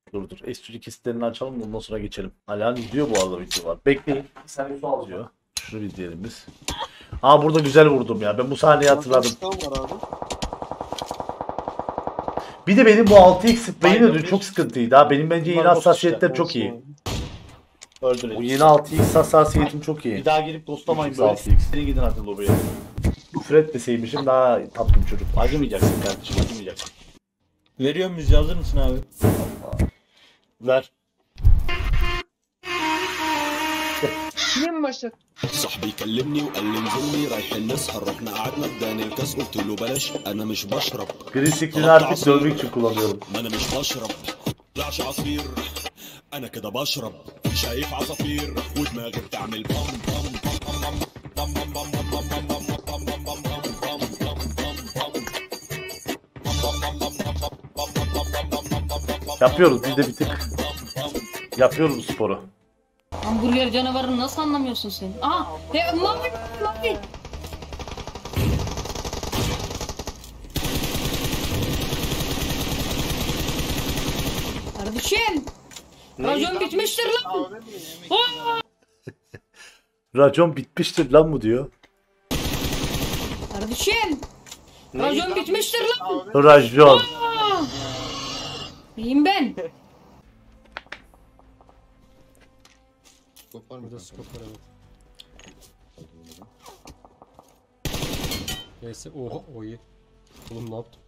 Dur dur. S3 kesitlerini açalım da ondan sonra geçelim. Alihan izliyor bu arada video var. Bekleyin. Sen su alıyor. Şunu bir diyelim biz. Aa burada güzel vurdum ya. Ben bu sahneyi hatırladım. Bir de benim bu 6x spreyim de çok sıkıntıydı ha. Benim bence yeni hassasiyetler çok iyi. Öldürelim. Bu yeni 6x hassasiyetim çok iyi. Bir daha gelip ghostlamayın 3x, böyle. 6x. Seni gidin hadi lobiye. Küfür etmeseymişim daha tatlı bir çocuk. Acımayacaksın kardeşim, acımayacaksın. Veriyor muyuz? Hazır mısın abi? Ver. مين مشت؟ صاحبي كلمني وقال لي انزل لي رايحين نسهر رحنا قعدنا اداني الكاس قلت له بلاش انا مش بشرب Green screen'i artık dövmek için kullanıyorum. ما انا مش بشرب طلعش عصير انا كده بشرب شايف عصافير ودماغي بتعمل بام بام بام بام بام بام بام بام بام بام بام بام Yapıyoruz biz de bir tık. Yapıyoruz bu sporu. Hamburger canavarını nasıl anlamıyorsun sen? Aha! Mavi! Mavi! Kardeşim! Racon bitmiştir lan! Racon bitmiştir lan mı diyor. Kardeşim! Racon bitmiştir lan! Racon. İyiyim ben. Skop var mı? Skop var evet. Neyse oha o iyi. Oğlum ne yaptım?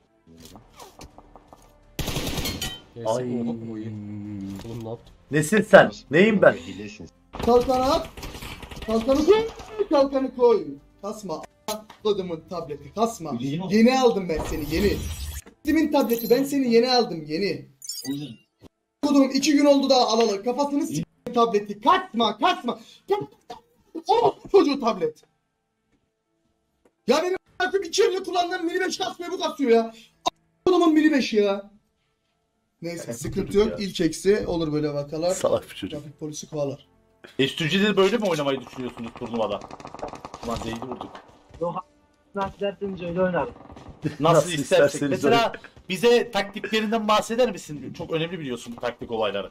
Neyse Ay. oha o iyi. Oğlum ne yaptım? Nesin sen? Neyim ben? Kalkanı at. Kalkanı koy. Kalkanı koy. Kasma. Kodumun tableti kasma. Yeni aldım ben seni yeni. Kimin tableti ben seni yeni aldım yeni. Kodum 2 gün oldu daha alalı. Kafasını s*** tableti. Kaçma kaçma. O çocuğu tablet. Ya benim artık 2 yılda kullandığım mini 5 kasmıyor bu kasıyor ya. Kodumun mini 5 ya. Neyse sıkıntı yok. İlk eksi olur böyle vakalar. Salak bir çocuk. Trafik polisi kovalar. S3'de böyle mi oynamayı düşünüyorsunuz turnuvada? Ulan değdi vurduk. Nasıl derseniz öyle oynarım. Nasıl istersek. isterseniz Mesela bize taktiklerinden bahseder misin? Çok önemli biliyorsun bu taktik olayları.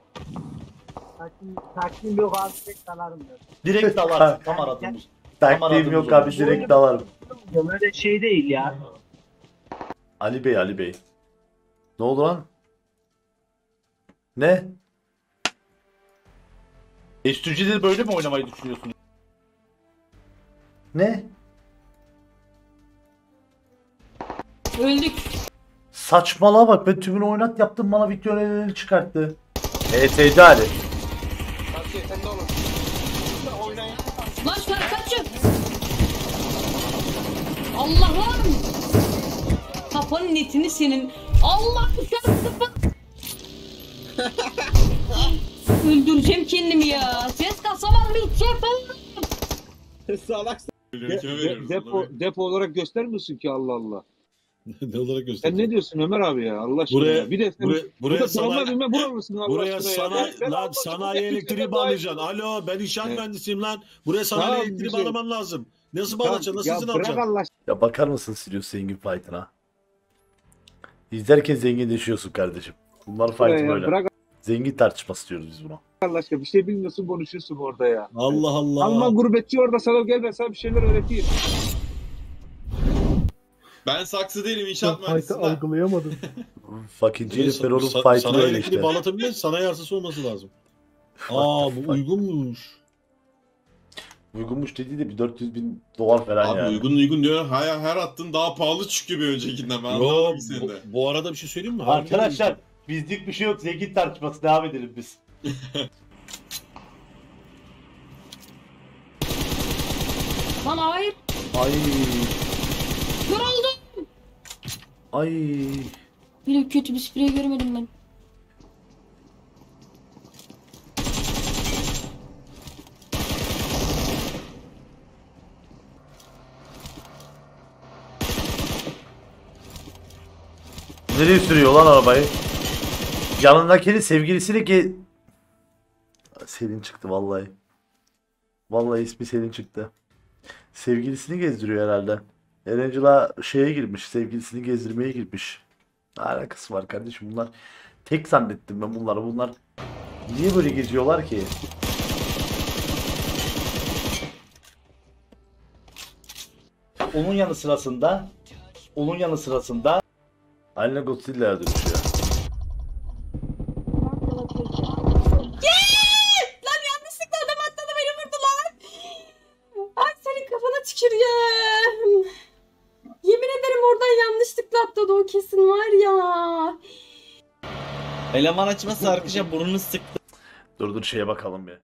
Takdim yok abi tek dalarım ben. Direkt dalarsın. Tam aradığımız. Taktiğim yok abi direkt dalarım. Öyle şey değil ya. Ali Bey, Ali Bey. Ne oldu lan? Ne? S3'de böyle mi oynamayı düşünüyorsunuz? Ne? Öldük. Saçmalığa bak, ben tümünü oynat yaptım, bana video önerileri çıkarttı. ETC Ali. Lan şuna kaçın! Allah'ım! Kafanın netini senin. Allah şarkı. Öldüreceğim kendimi ya. Ses kasamam bir şey falan. Depo olarak göstermiyorsun ki Allah Allah. Ne olarak Sen gösteriyor? ne diyorsun Ömer abi ya Allah aşkına. Buraya- Bir de sen buraya sana bilmem buralısın Allah Buraya aşkına sana, ya. Ben lan Allah sanayi aşkına elektriği hepsine bağlayacaksın. Alo ben inşaat Evet. mühendisiyim lan. Buraya sanayi Tamam, elektriği güzel. bağlaman lazım. Nasıl Tamam, bağlayacaksın? Nasıl ya izin bırak alacaksın? Allah Ya bakar mısın Sirius Zengin Fight'ına? İzlerken zenginleşiyorsun kardeşim. Bunlar aşkına fight ya. böyle. Bırak Zengin tartışması diyoruz biz buna. Allah aşkına bir şey bilmiyorsun konuşuyorsun orada ya. Allah Allah. Alman gurbetçi orada sana gel ben sana bir şeyler öğreteyim. Ben saksı değilim inşaat mühendisiyim. algılayamadım. Fucking Jennifer onun Sanayi fight'ı öyle elektriği işte. bağlatabilmez. Sanayi arsası olması lazım. Aa bu uygunmuş. Uygunmuş dediği de bir 400.000 dolar falan Abi yani. uygun diyor. Her attığın daha pahalı çıkıyor bir öncekinden. Ben Yo, anlamadım ki seni de. bu arada bir şey söyleyeyim mi? Harbiden Arkadaşlar bizlik bir şey yok. Zengin tartışması devam edelim biz. Lan hayır. Ay. Kör oldum. Ay. Böyle kötü bir sprey görmedim ben. Nereye sürüyor lan arabayı? Yanındakinin sevgilisini ki... Selin çıktı vallahi. Vallahi ismi Selin çıktı. Sevgilisini gezdiriyor herhalde. Angela şeye girmiş, sevgilisini gezdirmeye girmiş. Ne alakası var kardeşim bunlar? tek zannettim ben bunları. Bunlar niye böyle geziyorlar ki? Onun yanı sırasında Haline Godzilla'ya dönüşüyor. Lan yanlışlıkla adam atladı beni vurdu lan. Ay senin kafana tükürüyorum. Yemin ederim oradan yanlışlıkla atladı o kesin var ya. Eleman açması arkadaşlar burnunu sıktı. Dur şeye bakalım bir.